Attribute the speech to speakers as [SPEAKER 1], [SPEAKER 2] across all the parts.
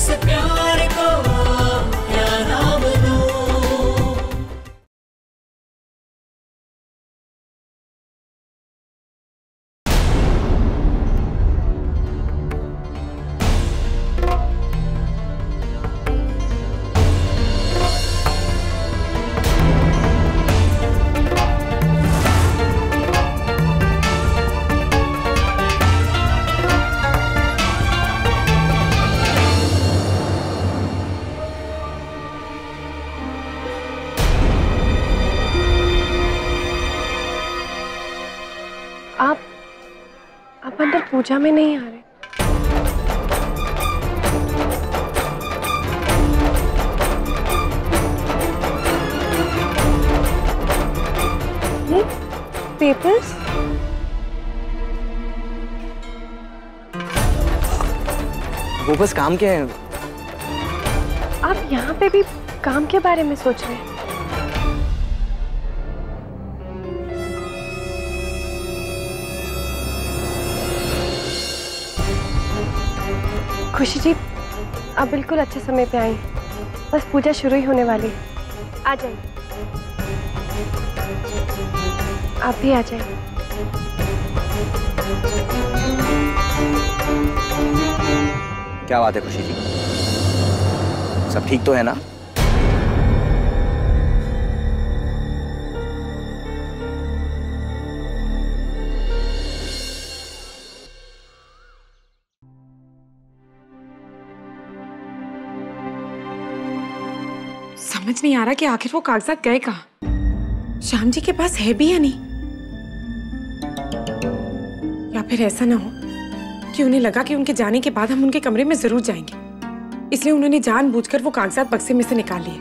[SPEAKER 1] इस प्यार को क्या नाम दूं।
[SPEAKER 2] आप अंदर पूजा में नहीं आ रहे। ये पेपर्स?
[SPEAKER 3] वो बस काम के हैं।
[SPEAKER 2] आप यहाँ पे भी काम के बारे में सोच रहे हैं? खुशी जी, आप बिल्कुल अच्छे समय पे आई। बस पूजा शुरू ही होने वाली है। आ जाइए। आप भी आ जाइए।
[SPEAKER 3] क्या बात है खुशी जी, सब ठीक तो है ना?
[SPEAKER 4] समझ नहीं आ रहा कि आखिर वो कागजात गए कहाँ। श्याम जी के पास है भी या नहीं, या फिर ऐसा ना हो कि उन्हें लगा कि उनके जाने के बाद हम उनके कमरे में जरूर जाएंगे, इसलिए उन्होंने जानबूझकर वो कागजात बक्से में से निकाल लिए।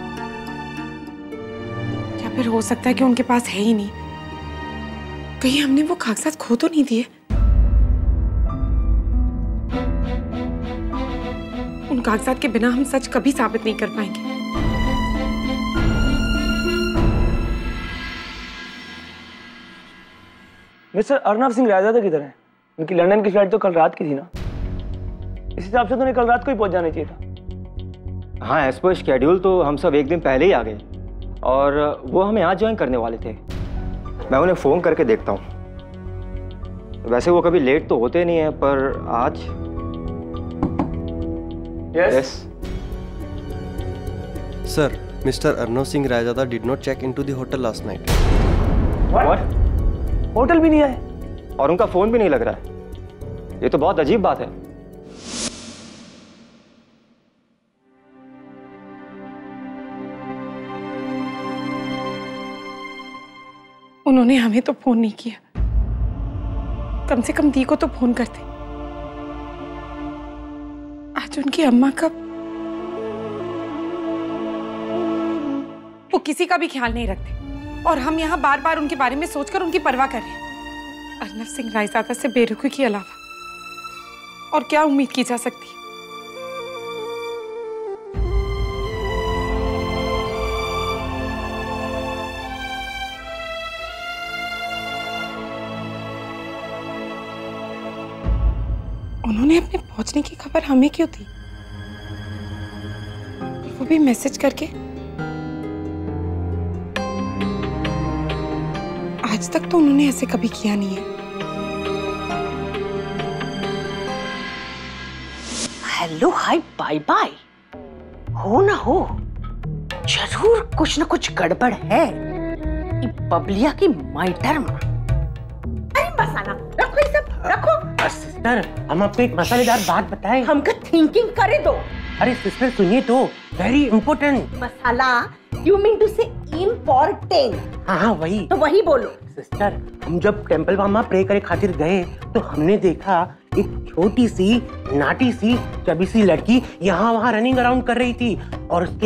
[SPEAKER 4] या फिर हो सकता है कि उनके पास है ही नहीं, कहीं हमने वो कागजात खो तो नहीं दिए। उन कागजात के बिना हम सच कभी साबित नहीं कर पाएंगे।
[SPEAKER 5] मिस्टर अर्नव सिंह रायजादा किधर हैं? उनकी लंदन की फ्लाइट तो कल रात की थी ना, इस हिसाब से तो उन्हें कल रात को ही पहुंच जाना चाहिए था।
[SPEAKER 6] हाँ, एज पर शेड्यूल तो हम सब एक दिन पहले ही आ गए और वो हमें आज ज्वाइन करने वाले थे। मैं उन्हें फ़ोन करके देखता हूँ। वैसे वो कभी लेट तो होते नहीं है, पर आज
[SPEAKER 5] yes
[SPEAKER 7] sir, mister Arnav Singh Raizada did not check into the hotel last night.
[SPEAKER 5] What? Hotel भी नहीं आए
[SPEAKER 6] और उनका फ़ोन भी नहीं लग रहा है। ये तो बहुत अजीब बात है।
[SPEAKER 4] उन्होंने हमें तो फोन नहीं किया, कम से कम दी को तो फोन करते। आज उनकी अम्मा का वो किसी का भी ख्याल नहीं रखते और हम यहाँ बार बार उनके बारे में सोचकर उनकी परवाह कर रहे हैं। अर्नव सिंह रायजादा से बेरुखी के अलावा और क्या उम्मीद की जा सकती है? उन्होंने अपने पहुंचने की खबर हमें क्यों दी? वो भी मैसेज करके। आज तक तो उन्होंने ऐसे कभी किया नहीं है।
[SPEAKER 8] Hello hi bye bye. हो ना हो, जरूर कुछ न कुछ गड़बड़ है बबलिया की मैटर में। अरे मसाला रखो, ये सब रखो।
[SPEAKER 9] सिस्टर, हम आपको एक मसालेदार बात बताएं।
[SPEAKER 8] हमको थिंकिंग करे दो।
[SPEAKER 9] अरे सिस्टर सुनिए तो, very important.
[SPEAKER 8] Masala, you mean to say important?
[SPEAKER 9] हाँ वही।
[SPEAKER 8] तो वही बोलो।
[SPEAKER 9] सिस्टर, हम जब टेम्पल मामा प्रे करे खातिर गए तो हमने देखा एक छोटी सी नाटी सी चबी सी लड़की यहाँ वहाँ रनिंग अराउंड कर रही थी और उसके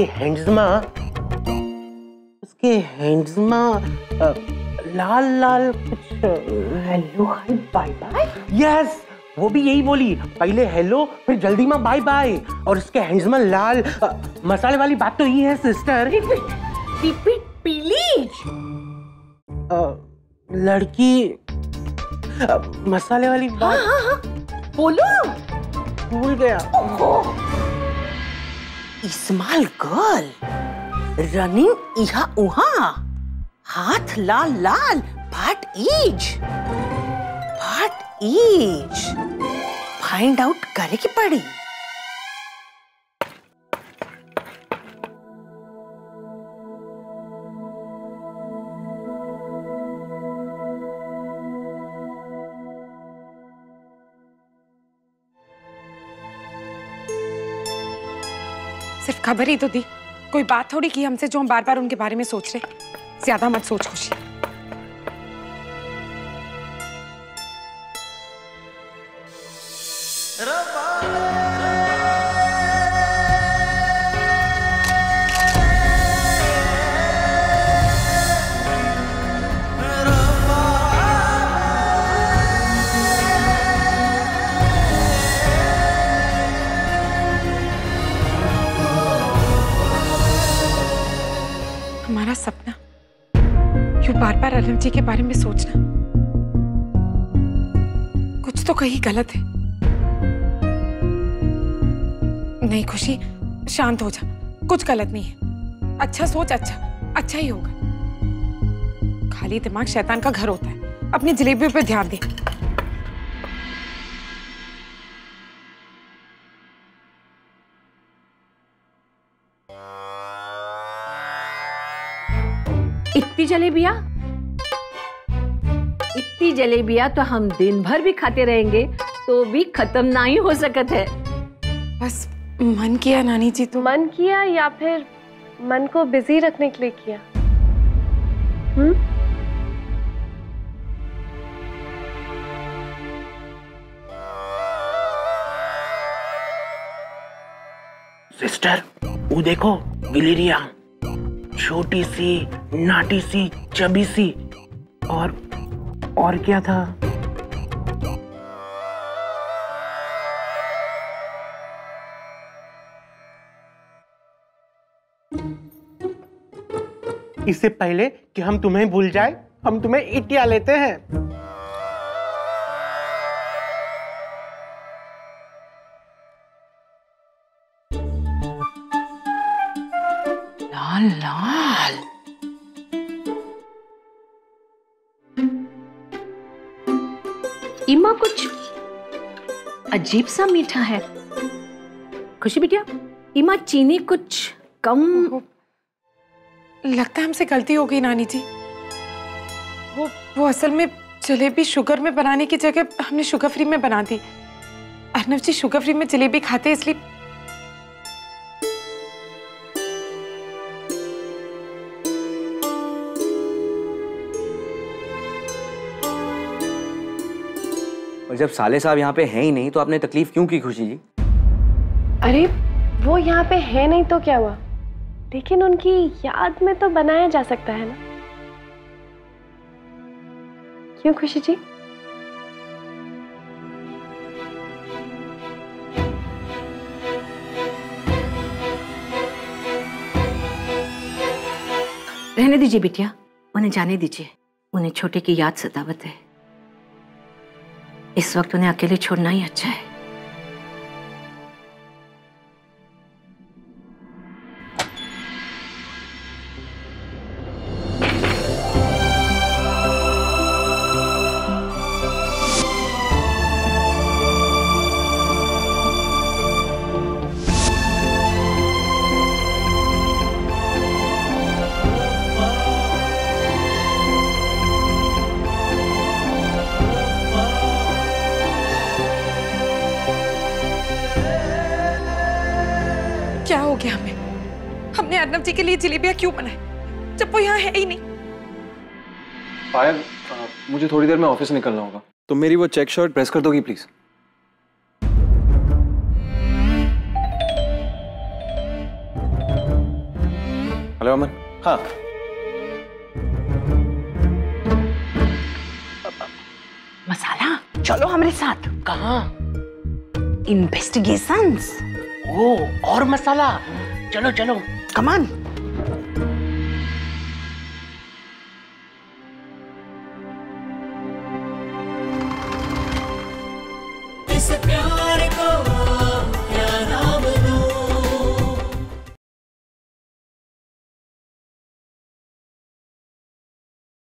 [SPEAKER 9] हैंड्स में लाल लाल कुछ।
[SPEAKER 8] Hello hi bye bye.
[SPEAKER 9] Yes, वो भी यही बोली, पहले हेलो फिर जल्दी में बाय बाय, और उसके हैंड्स में लाल मसाले वाली बात तो ये है सिस्टर।
[SPEAKER 8] Repeat please.
[SPEAKER 9] लड़की मसाले वाली बात।
[SPEAKER 8] हाँ, बोलो।
[SPEAKER 9] भूल गया।
[SPEAKER 8] स्मॉल गर्ल रनिंग इहा उहा, हाथ लाल लाल, व्हाट इज फाइंड आउट करे की पड़ी।
[SPEAKER 4] सिर्फ खबर ही तो दी, कोई बात थोड़ी की हमसे जो हम बार बार उनके बारे में सोच रहे। ज्यादा मत सोच खुशी। हमारा सपना यूं बार बार अर्नव जी के बारे में सोचना, कुछ तो कहीं गलत है। नहीं खुशी, शांत हो जा, कुछ गलत नहीं है। अच्छा सोच, अच्छा ही होगा। खाली दिमाग शैतान का घर होता है। अपनी जलेबियों पे ध्यान दे।
[SPEAKER 10] इतनी जलेबियां तो हम दिन भर भी खाते रहेंगे तो भी खत्म नहीं हो सकत है।
[SPEAKER 4] बस मन किया नानी जी। तो
[SPEAKER 2] मन किया या फिर मन को बिजी रखने के लिए किया?
[SPEAKER 9] सिस्टर, वो देखो गिलेरिया, छोटी सी, नाटी सी, चबी सी, और क्या था? इससे पहले कि हम तुम्हें भूल जाए, हम तुम्हें इटिया लेते हैं।
[SPEAKER 8] लाल लाल,
[SPEAKER 10] इमा कुछ अजीब सा मीठा है। खुशी बिटिया, इमा चीनी कुछ कम।
[SPEAKER 4] लगता है हमसे गलती हो गई नानी जी। वो असल में जलेबी शुगर में बनाने की जगह हमने शुगर फ्री में बना दी। अर्नव जी शुगर फ्री में जलेबी खाते इसलिए।
[SPEAKER 3] और जब साले साहब यहाँ पे हैं ही नहीं तो आपने तकलीफ क्यों की खुशी जी?
[SPEAKER 2] अरे वो यहाँ पे है नहीं तो क्या हुआ, लेकिन उनकी याद में तो बनाया जा सकता है ना। क्यों खुशी जी?
[SPEAKER 10] रहने दीजिए बिटिया, उन्हें जाने दीजिए। उन्हें छोटे की याद सतावत है। इस वक्त उन्हें अकेले छोड़ना ही अच्छा है।
[SPEAKER 4] क्या हो गया हमें? हमने अर्नव जी के लिए जलेबियां क्यों बनाई जब वो यहाँ है ही नहीं?
[SPEAKER 11] पायल, मुझे थोड़ी देर में ऑफिस निकलना होगा, तो मेरी वो चेक शर्ट प्रेस कर दोगी प्लीज? हेलो अमन। हाँ
[SPEAKER 8] मसाला, चलो हमारे साथ। कहाँ? इन्वेस्टिगेशंस। ओ, और मसाला, चलो चलो, कमान।